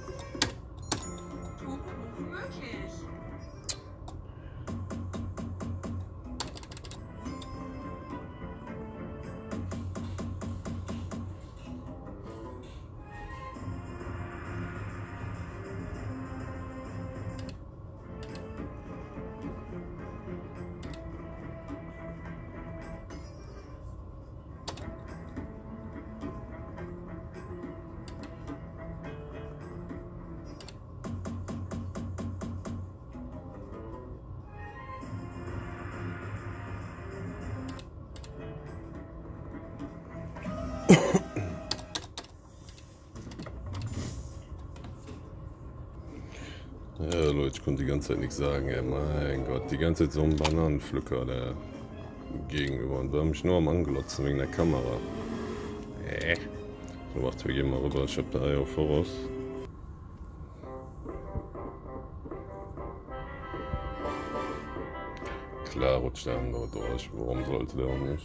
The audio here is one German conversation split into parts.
Ja, Leute, ich konnte die ganze Zeit nichts sagen, ey, mein Gott, die ganze Zeit so ein Bananenpflücker der gegenüber und war mich nur am Anglotzen wegen der Kamera. So, warte, wir gehen mal rüber, ich hab da Eier voraus. Klar rutscht der andere durch, warum sollte der auch nicht?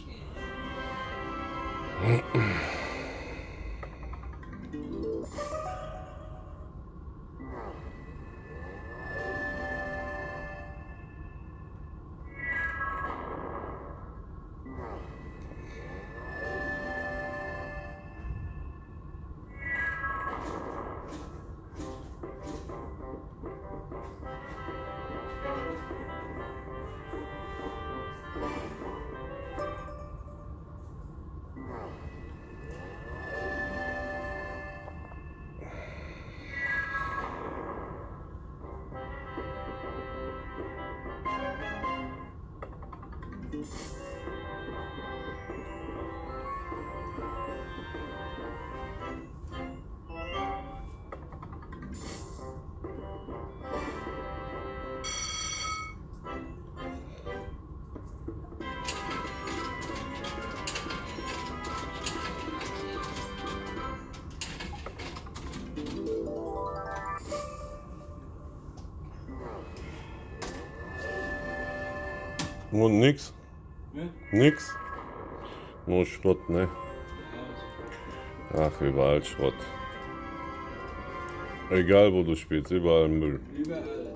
Und nix? Ne? Nix? Nur Schrott, ne? Ach, überall Schrott. Egal wo du spielst, überall Müll. Überall.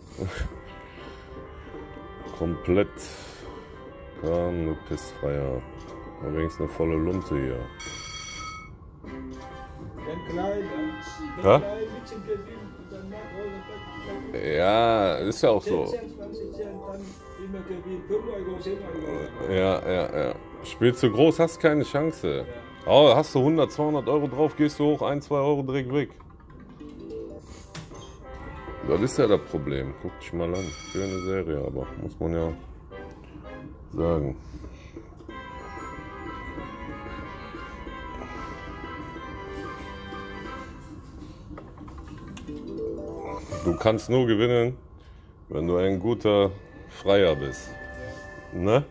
Komplett kam nur pissfreier. Übrigens eine volle Lunte hier. Dann klein, Ja? dann klein, bisschen Gewinn und dann nach Hause. Ja, ist ja auch 10 so. Cent, 20 Cent, dann immer Gewinn, 5 Euro, 10 Euro. Ja. Spielst du groß, hast keine Chance. Oh, hast du 100, 200 Euro drauf, gehst du hoch, 1, 2 Euro direkt weg. Das ist ja das Problem. Guck dich mal an. Schöne Serie, aber muss man ja sagen. Du kannst nur gewinnen, wenn du ein guter Freier bist. Ne?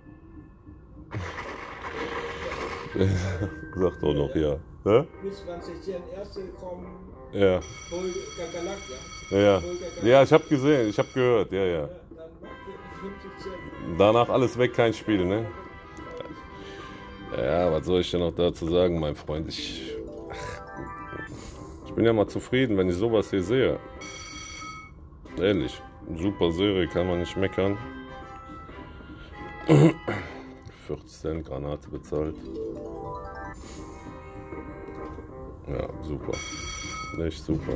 Sagt doch noch ja. Ne? Bis 20 Cent, erste kommen, Ja. voll Gagalak, Ja. Voll Gagalak. Ja, ich habe gesehen, ich habe gehört, ja. Dann macht ihr 50 Cent. Danach alles weg, kein Spiel, ne? Ja, was soll ich denn noch dazu sagen, mein Freund? Ich bin ja mal zufrieden, wenn ich sowas hier sehe. Ehrlich, super Serie, kann man nicht meckern. 40 Cent Granate bezahlt. Ja, super. Echt super.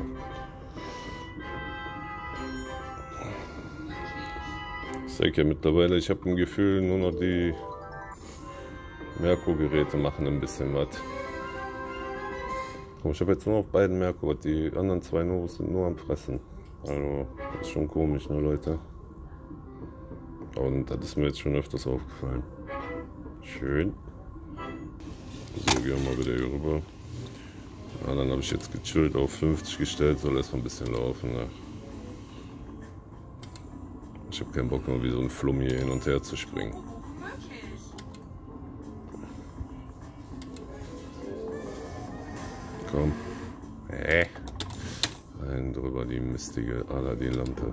Ich sag ja mittlerweile, ich habe ein Gefühl, nur noch die Merkur-Geräte machen ein bisschen was. Ich habe jetzt nur auf beiden Merkur, die anderen zwei Novus sind nur am Fressen. Also, das ist schon komisch, ne Leute? Und das ist mir jetzt schon öfters aufgefallen. Schön. So, gehen wir mal wieder hier rüber. Ja, dann habe ich jetzt gechillt auf 50 gestellt, soll erstmal ein bisschen laufen. Ne? Ich habe keinen Bock mehr wie so ein Flummi hier hin und her zu springen. Komm. Rein drüber die mistige Aladdin-Lampe.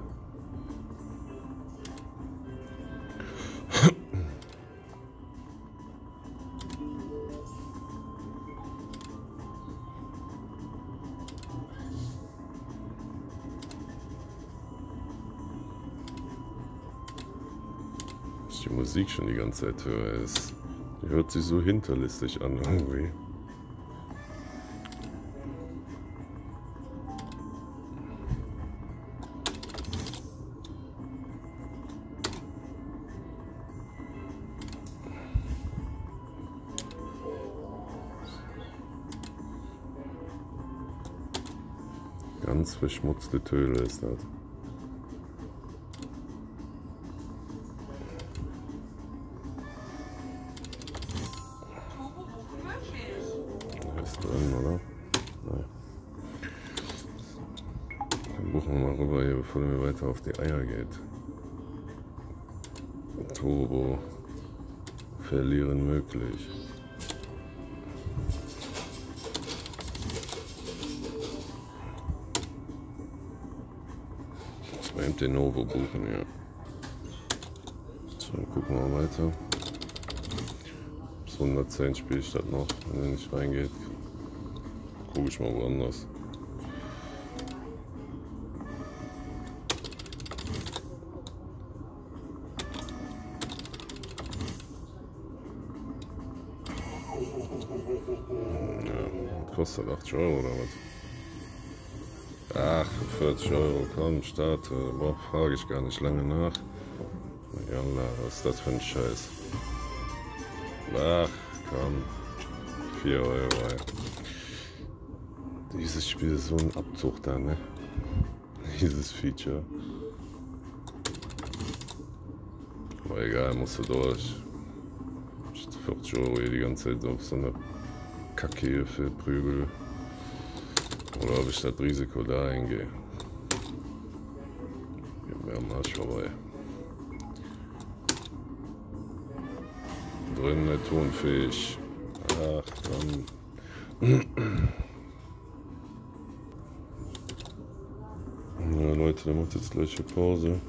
die Musik schon die ganze Zeit höre. Die hört sich so hinterlistig an irgendwie. Ganz verschmutzte Töle ist das. Ist drin, oder? Nein. Dann buchen wir mal rüber hier, bevor er mir weiter auf die Eier geht. Turbo. Verlieren möglich. Den Novo buchen, ja. So, dann gucken wir weiter. Bis 110 spiele ich das noch, wenn er nicht reingeht. Gucke ich mal woanders. Ja, kostet 80 € oder was? Ach, für 40 €, komm, starte. Boah, frage ich gar nicht lange nach. Jalla, was ist das für ein Scheiß? Ach, komm. 4 €, ey. Dieses Spiel ist so ein Abzug da, ne? Dieses Feature. Aber egal, musst du durch. 40 € hier die ganze Zeit auf so eine Kacke hier für Prügel. Oder ob ich das Risiko da eingehe. Geht mir am Arsch vorbei. Drin der Thunfisch. Ach komm. Ja, Leute, der macht jetzt gleich eine Pause.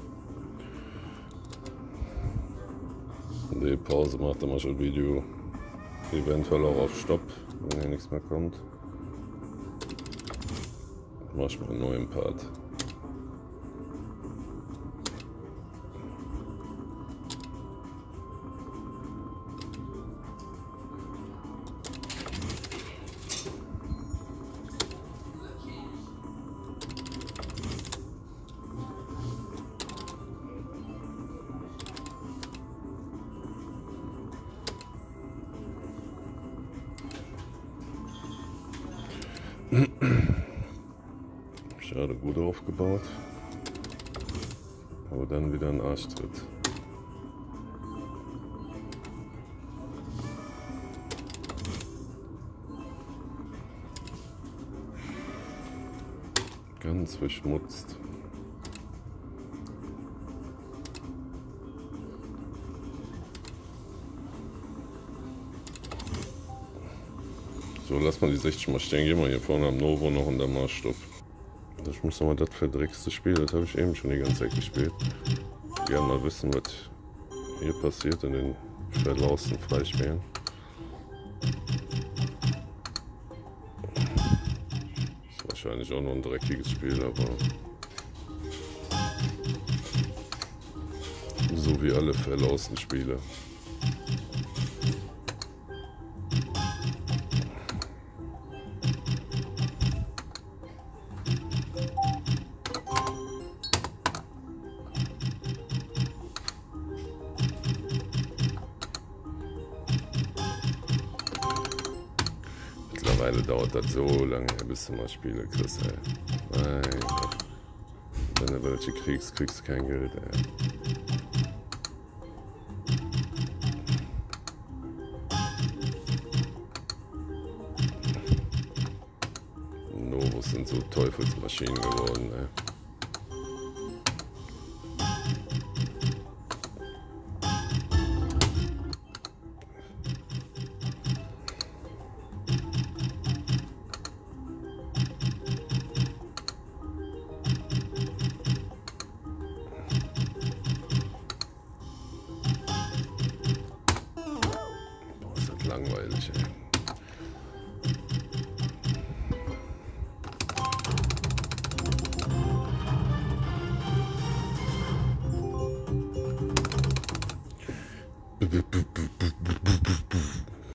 Und die Pause macht dann mal schon ein Video. Eventuell auch auf Stopp, wenn hier nichts mehr kommt. Mach ich mal einen neuen Part. Schade, gut aufgebaut. Aber dann wieder ein Arschtritt. Ganz verschmutzt. So, lass mal die 60 mal stehen. Gehen wir hier vorne am Novo noch unter Maßstoff. Ich muss nochmal das verdreckste Spiel, das habe ich eben schon die ganze Zeit gespielt. Gerne mal wissen, was hier passiert in den verlausten Freispielen. Ist wahrscheinlich auch noch ein dreckiges Spiel, aber so wie alle verlausten Spiele. Mittlerweile dauert das so lange, bis du mal Spiele kriegst, ey. Nein, wenn du welche kriegst, kriegst du kein Geld, ey. Novos sind so Teufelsmaschinen geworden, ey. Langweilig, ey.